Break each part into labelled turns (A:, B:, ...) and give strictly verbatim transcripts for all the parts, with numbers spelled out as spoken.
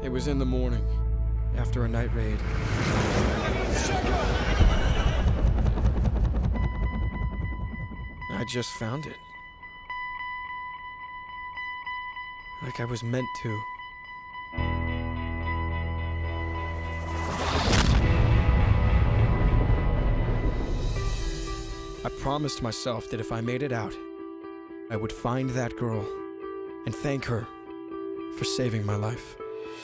A: It was in the morning, after a night raid. I just found it. Like I was meant to. I promised myself that if I made it out, I would find that girl and thank her for saving my life.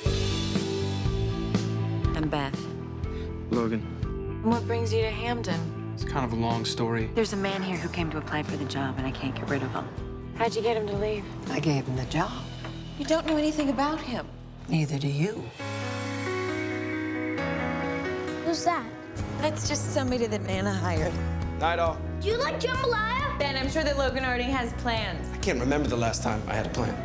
B: I'm Beth.
A: Logan.
B: What brings you to Hamden?
A: It's kind of a long story.
B: There's a man here who came to apply for the job, and I can't get rid of him. How'd you get him to leave?
C: I gave him the job.
B: You don't know anything about him.
C: Neither do you.
D: Who's that?
B: That's just somebody that Nana hired.
A: Night all.
D: Do you like jambalaya?
B: Ben, I'm sure that Logan already has plans.
A: I can't remember the last time I had a plan.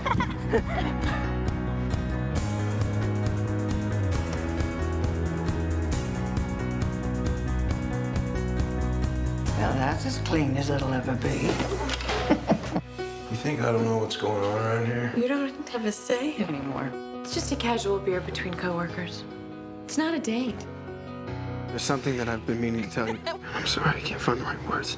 C: Well, that's as clean as it'll ever be.
E: You think I don't know what's going on around here?
B: You don't have a say anymore. It's just a casual beer between coworkers. It's not a date.
A: There's something that I've been meaning to tell you. I'm sorry, I can't find the right words.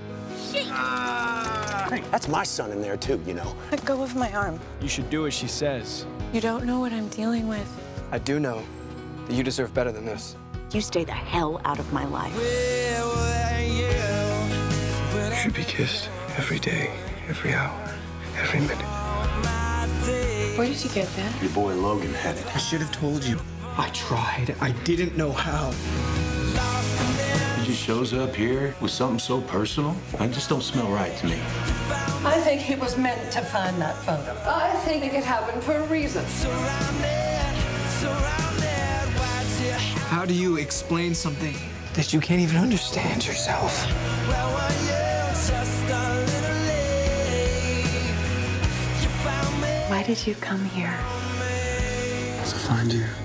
F: Hey, that's my son in there, too, you know.
B: Let go of my arm.
A: You should do as she says.
B: You don't know what I'm dealing with.
A: I do know that you deserve better than this.
B: You stay the hell out of my life.
A: You should be kissed every day, every hour, every minute.
B: Where did you get that?
F: Your boy Logan had it.
A: I should have told you. I tried. I didn't know how.
E: He just shows up here with something so personal. I just don't smell right to me.
C: I think he was meant to find that photo. I think it happened for a reason.
A: How do you explain something that you can't even understand yourself?
B: Why did you come here?
A: To find you.